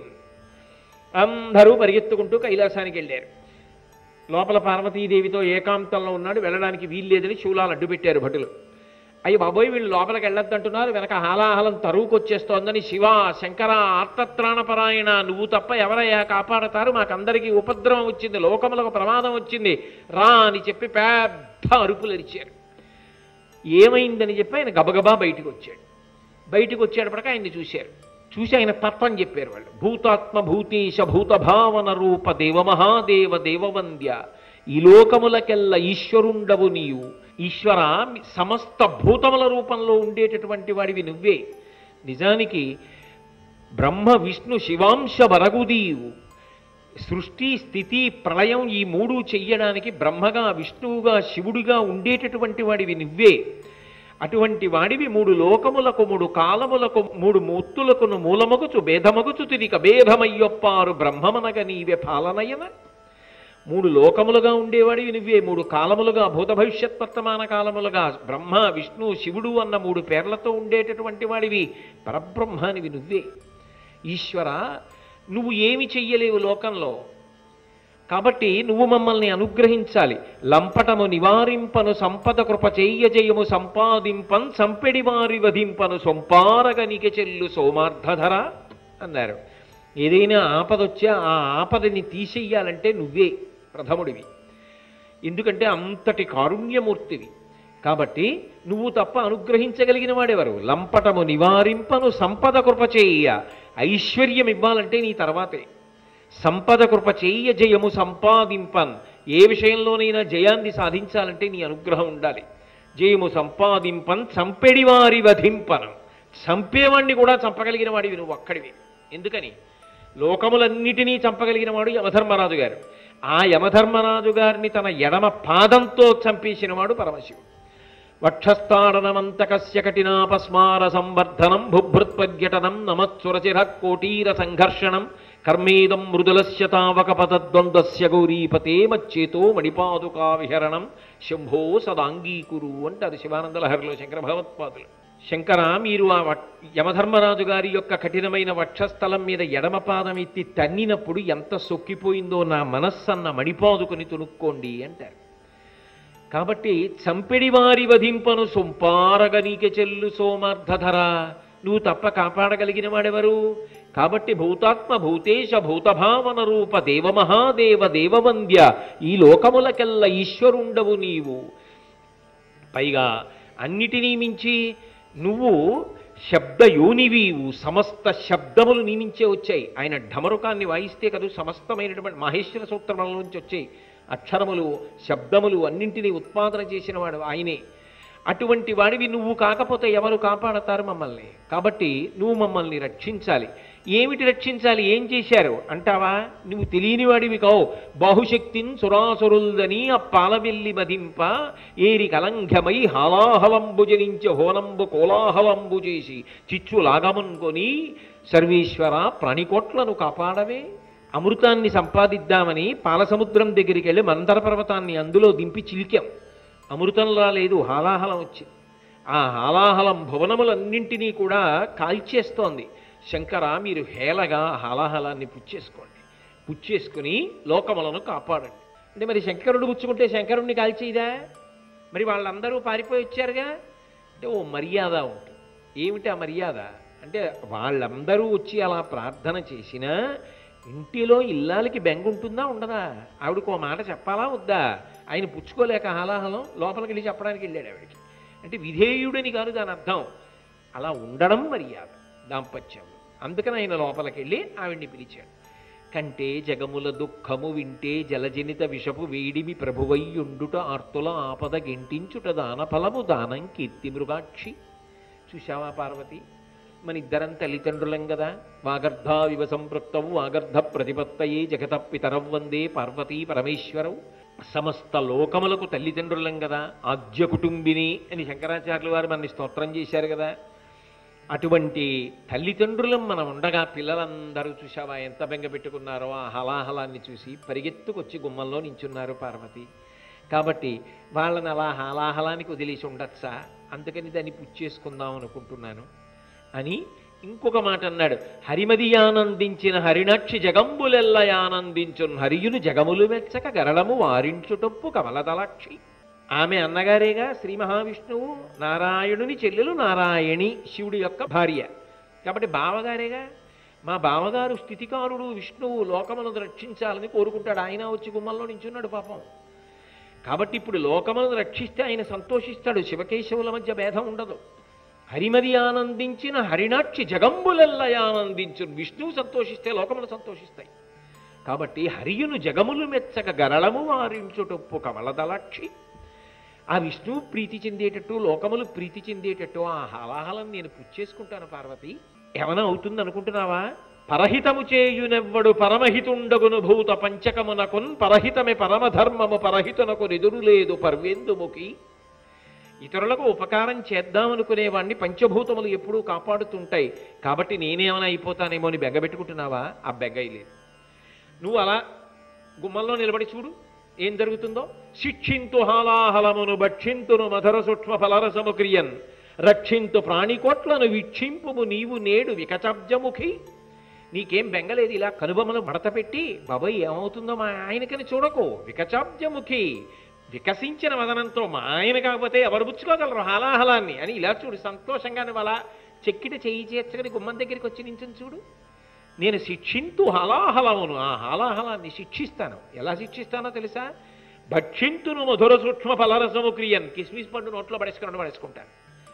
అందరూ పరిగెత్తుకుంటూ కైలాసానికి వెళ్ళారు. లోపల పార్వతీదేవితో ఏకాంతంలో ఉన్నాడు, వెళ్ళడానికి వీల్లేదని శూలాలు అడ్డు పెట్టారు భటులు. అయ్యి బాబోయ్ వీళ్ళు లోపలికి వెళ్ళొద్దంటున్నారు, వెనక హాలాహలం తరువుకొచ్చేస్తోందని శివ శంకర ఆర్తత్రాణపరాయణ నువ్వు తప్ప ఎవరయ్యా కాపాడతారు, మాకందరికీ ఉపద్రవం వచ్చింది, లోకములకు ప్రమాదం వచ్చింది రా అని చెప్పి పెద్ద అరుపులు అరిచారు. ఏమైందని చెప్పి ఆయన గబగబా బయటికి వచ్చాడు. బయటికి వచ్చేటప్పటికి ఆయన్ని చూశారు. చూసి ఆయన తత్వం చెప్పారు వాళ్ళు. భూతాత్మ భూతేశ భూత భావన రూప దేవమహాదేవ దేవవంద్య ఈ లోకములకెల్ల ఈశ్వరుండవు నీవు. ఈశ్వర సమస్త భూతముల రూపంలో ఉండేటటువంటి వాడివి నువ్వే. నిజానికి బ్రహ్మ విష్ణు శివాంశ వరగుదీవు. సృష్టి స్థితి ప్రళయం ఈ మూడు చెయ్యడానికి బ్రహ్మగా విష్ణువుగా శివుడిగా ఉండేటటువంటి వాడివి నువ్వే. అటువంటి వాడివి మూడు లోకములకు మూడు కాలములకు మూడు మూర్తులకును మూలమగుచు భేదమగుచు తిరిక భేదమయ్యొప్పారు బ్రహ్మమనగ నీవే పాలనయన. మూడు లోకములుగా ఉండేవాడివి నువ్వే, మూడు కాలములుగా భూత భవిష్యత్ వర్తమాన కాలములుగా బ్రహ్మ విష్ణు శివుడు అన్న మూడు పేర్లతో ఉండేటటువంటి వాడివి పరబ్రహ్మానివి నువ్వే. ఈశ్వర నువ్వు ఏమి చెయ్యలేవు లోకంలో, కాబట్టి నువ్వు మమ్మల్ని అనుగ్రహించాలి. లంపటము నివారింపను సంపద కృప చెయ్యజయము సంపాదింపన్ సంపెడి వారి వధింపను సొంపారగనిక చెల్లు సోమార్థధర అన్నారు. ఏదైనా ఆపదొచ్చా ఆ ఆపదని తీసేయాలంటే నువ్వే ప్రథముడివి, ఎందుకంటే అంతటి కారుణ్యమూర్తివి. కాబట్టి నువ్వు తప్ప అనుగ్రహించగలిగిన వాడెవరు? లంపటము నివారింపను సంపద కృప చేయ, ఐశ్వర్యం ఇవ్వాలంటే నీ తర్వాతే. సంపద కృప చేయ జయము సంపాదింపన్, ఏ విషయంలోనైనా జయాన్ని సాధించాలంటే నీ అనుగ్రహం ఉండాలి. జయము సంపాదింపన్ సంపెడివారి వధింపను, చంపేవాణ్ణి కూడా చంపగలిగిన వాడివి నువ్వు ఒక్కడివి. ఎందుకని? లోకములన్నిటినీ చంపగలిగిన వాడు యమధర్మరాజు గారు. ఆ యమధర్మరాజు గారిని తన ఎడమ పాదంతో చంపేసిన వాడు పరమశివుడు. వక్షస్థాడనమంతకస్య కఠినాపస్మార సంవర్ధనం భుభృత్పర్యటనం నమత్సురచిర కోటీర సంఘర్షణం కర్మేదం మృదులస్య తావకపదద్వంద్వస్య గౌరీపతే మచ్చేతో మణిపాదుకా విహరణం శంభో సదాంగీకురు అంటారు శివానంద లహరిలో శంకర భగవత్పాదులు. శంకర, మీరు ఆ యమధర్మరాజు గారి యొక్క కఠినమైన వక్షస్థలం మీద ఎడమ పాదం ఎత్తి తన్నినప్పుడు ఎంత సొక్కిపోయిందో నా మనస్సన్న మణిపాదుకుని తునుక్కోండి అంటారు. కాబట్టి చంపెడి వారి వధింపను సొంపారగ నీకె చెల్లు సోమార్ధధర, నువ్వు తప్ప కాపాడగలిగిన వాడెవరు? కాబట్టి భూతాత్మ భూతేశ భూతభావన రూప దేవమహాదేవ దేవవంద్య ఈ లోకములకెల్ల ఈశ్వరుండవు నీవు. పైగా అన్నిటినీ మించి నువ్వు శబ్దయోనివీవు, సమస్త శబ్దములు నీ నుంచే వచ్చాయి. ఆయన ఢమరుకాన్ని వాయిస్తే కదా సమస్తమైనటువంటి మహేశ్వర సూత్రముల నుంచి వచ్చాయి అక్షరములు శబ్దములు అన్నింటినీ ఉత్పాదన చేసిన వాడు ఆయనే. అటువంటి వాడివి నువ్వు కాకపోతే ఎవరు కాపాడతారు మమ్మల్ని? కాబట్టి నువ్వు మమ్మల్ని రక్షించాలి. ఏమిటి రక్షించాలి? ఏం చేశారు అంటావా? నువ్వు తెలియని వాడివి కావు. బాహుశక్తిన్ సురాసురుల్దని ఆ పాలవెల్లి మదింప ఏరి కలంఘమై హాలాహలంబు జనించ హోనంబు కోలాహలంబు చేసి చిచ్చు లాగమనుకొని సర్వేశ్వర ప్రాణికోట్లను కాపాడవే. అమృతాన్ని సంపాదిద్దామని పాలసముద్రం దగ్గరికి వెళ్ళి మందర పర్వతాన్ని అందులో దింపి చిలికాం. అమృతం రాలేదు, హాలాహలం వచ్చింది. ఆ హాలాహలం భువనములన్నింటినీ కూడా కాల్చేస్తోంది. శంకర, మీరు హేళగా హాలాహలాన్ని పుచ్చేసుకోండి, పుచ్చేసుకుని లోకములను కాపాడండి అంటే మరి శంకరుడు పుచ్చుకుంటే శంకరుణ్ణి కాల్చేయదా? మరి వాళ్ళందరూ పారిపోయి వచ్చారుగా అంటే ఓ మర్యాద ఉంటుంది. ఏమిటి ఆ మర్యాద అంటే వాళ్ళందరూ వచ్చి అలా ప్రార్థన చేసినా ఇంటిలో ఇల్లాలకి బెంగ ఉంటుందా ఉండదా? ఆవిడకు ఓ మాట చెప్పాలా వద్దా? ఆయన పుచ్చుకోలేక హాలాహలం లోపలికి వెళ్ళి చెప్పడానికి వెళ్ళాడు ఆవిడికి. అంటే విధేయుడని కాదు దాని అర్థం, అలా ఉండడం మర్యాద దాంపత్యం. అందుకని ఆయన లోపలికి వెళ్ళి ఆవిడ్ని పిలిచాడు. కంటే జగముల దుఃఖము వింటే జలజనిత విషపు వేడిమి ప్రభువయ్యుండుట ఆర్తుల ఆపద గెంటించుట దాన ఫలము దానం కీర్తి మృగాక్షి. చూశావా పార్వతి, మన ఇద్దరం తల్లిదండ్రులం కదా. వాగర్ధ వివ సంపృక్తవు వాగర్ధ ప్రతిపత్తయే జగత పితరౌ వందే పార్వతీ పరమేశ్వరవు. సమస్త లోకములకు తల్లిదండ్రులం కదా. ఆద్య కుటుంబిని అని శంకరాచార్యుల వారు మనని స్తోత్రం చేశారు కదా. అటువంటి తల్లిదండ్రులం మనం ఉండగా పిల్లలందరూ చూశావా ఎంత బెంగ పెట్టుకున్నారో. ఆ హలాహలాన్ని చూసి పరిగెత్తుకొచ్చి గుమ్మంలో నించున్నారు పార్వతి. కాబట్టి వాళ్ళని అలా హలాహలానికి వదిలేసి ఉండొచ్చా? అందుకని దాన్ని పుచ్చేసుకుందాం అనుకుంటున్నాను అని ఇంకొక మాట అన్నాడు. హరిమదియానందించిన హరిణాక్షి జగంబులెల్లయానందించున్ హరియును జగములు మెచ్చక గరళము వారించుటొప్పు కమలదలాక్షి. ఆమె అన్నగారేగా శ్రీ మహావిష్ణువు, నారాయణుని చెల్లెలు నారాయణి శివుడి యొక్క భార్య. కాబట్టి బావగారేగా. మా బావగారు స్థితికారుడు విష్ణువు, లోకములను రక్షించాలని కోరుకుంటాడు. ఆయన వచ్చి గుమ్మంలో నించున్నాడు పాపం. కాబట్టి ఇప్పుడు లోకములను రక్షిస్తే ఆయన సంతోషిస్తాడు. శివకేశవుల మధ్య భేదం ఉండదు. హరిమది ఆనందించిన హరిణాక్షి జగంబులెల్లయానందించు. విష్ణువు సంతోషిస్తే లోకములు సంతోషిస్తాయి. కాబట్టి హరియును జగములు మెచ్చక గరళము వారించుటొప్పు కమలదలాక్షి. ఆ విష్ణువు ప్రీతి చెందేటట్టు లోకములు ప్రీతి చెందేటట్టు ఆ హలాహలం నేను పుచ్చేసుకుంటాను పార్వతి. ఏమైనా అవుతుంది అనుకుంటున్నావా? పరహితము చేయునెవ్వడు పరమహితుండగును భూత పంచకమునకున్ పరహితమే పరమధర్మము పరహితునకు ఎదురు లేదు పర్వేందుముఖి. ఇతరులకు ఉపకారం చేద్దామనుకునేవాడిని పంచభూతములు ఎప్పుడూ కాపాడుతుంటాయి. కాబట్టి నేనేమైనా అయిపోతానేమో అని బెగ్గబెట్టుకుంటున్నావా? ఆ బెగ్గై లేదు. నువ్వు అలా గుమ్మంలో నిలబడి చూడు ఏం జరుగుతుందో. శిక్షింతు హాలాహలమును భక్షింతును మధుర సూక్ష్మ ఫలరసము క్రియన్ రక్షింతు ప్రాణికోట్లను వీక్షింపుము నీవు నేడు వికచబ్జముఖి. నీకేం బెంగలేదు. ఇలా కనుబొమ్మను మడత పెట్టి బాబాయ్ ఏమవుతుందో మా ఆయనకని చూడకు. వికచాబ్జముఖి, వికసించిన వదనంతో మా ఆయన కాకపోతే ఎవరు పుచ్చుకోగలరు హాలాహలాన్ని అని ఇలా చూడు. సంతోషంగా నువ్వు అలా చెక్కిట చేయి చేర్చగని గుమ్మం దగ్గరికి వచ్చి నించుని చూడు. నేను శిక్షింతు హలాహలమును, ఆ హాలాహలాన్ని శిక్షిస్తాను. ఎలా శిక్షిస్తానో తెలుసా? భక్షింతును మధుర సూక్ష్మ ఫలరసము క్రియన్, కిస్మిస్ పండు నోట్లో పడేసుకుని పడేసుకుంటాను.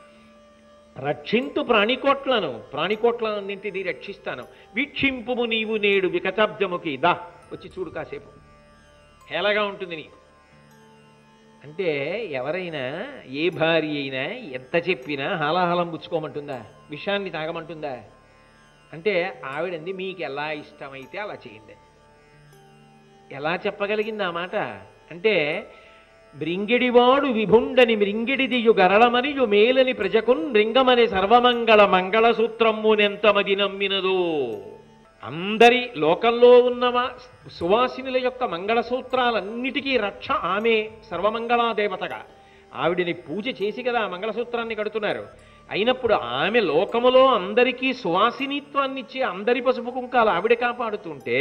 రక్షింతు ప్రాణికోట్లను, ప్రాణికోట్లన్నింటినీ రక్షిస్తాను. వీక్షింపుము నీవు నేడు వికచాబ్జముఖి. దా వచ్చి చూడు కాసేపు, హేళగా ఉంటుంది నీకు అంటే ఎవరైనా ఏ భార్య అయినా ఎంత చెప్పినా హాలాహలం పుచ్చుకోమంటుందా, విషాన్ని తాగమంటుందా? అంటే ఆవిడంది మీకు ఎలా ఇష్టమైతే అలా చేయండి. ఎలా చెప్పగలిగింది ఆ మాట? అంటే బ్రింగిడివాడు విభుండని మృంగిడిదియు గరళమనియు మేలని ప్రజకున్ రింగమని సర్వమంగళ మంగళసూత్రమ్మునెంతమది నమ్మినదో. అందరి లోకంలో ఉన్న సువాసినుల యొక్క మంగళసూత్రాలన్నిటికీ రక్ష ఆమె సర్వమంగళాదేవతగా. ఆవిడిని పూజ చేసి కదా మంగళసూత్రాన్ని కడుతున్నారు. అయినప్పుడు ఆమె లోకములో అందరికీ సువాసినిత్వాన్ని ఇచ్చి అందరి పసుపు కుంకాలు ఆవిడ కాపాడుతుంటే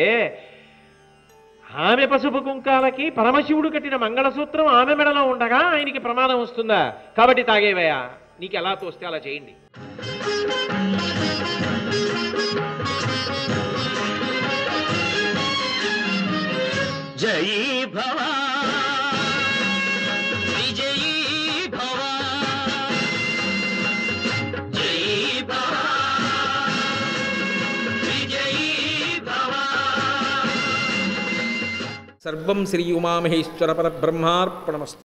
ఆమె పసుపు కుంకాలకి పరమశివుడు కట్టిన మంగళసూత్రం ఆమె మెడలో ఉండగా ఆయనకి ప్రమాదం వస్తుందా? కాబట్టి తాగేవయా, నీకు ఎలా తోస్తే అలా చేయండి. జయీ భవ విజయీ భవ జయీ భవ విజయీ భవ. సర్వం శ్రీ ఉమామహేశ్వర పరబ్రహ్మార్పణమస్తు.